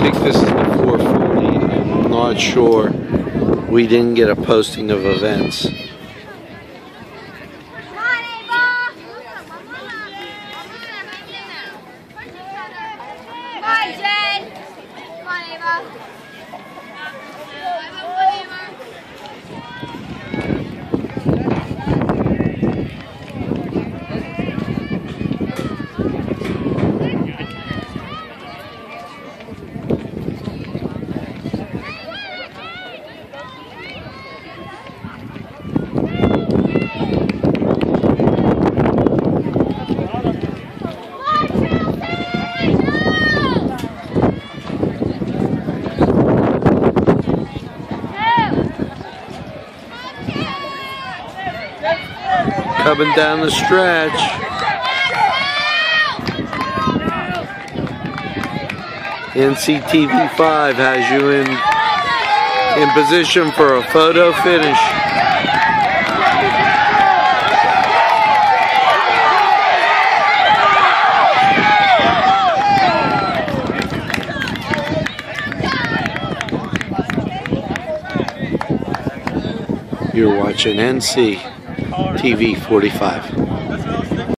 think this is the 440. I'm not sure. We didn't get a posting of events. Coming down the stretch. NCTV5 has you in position for a photo finish. You're watching NC TV 45.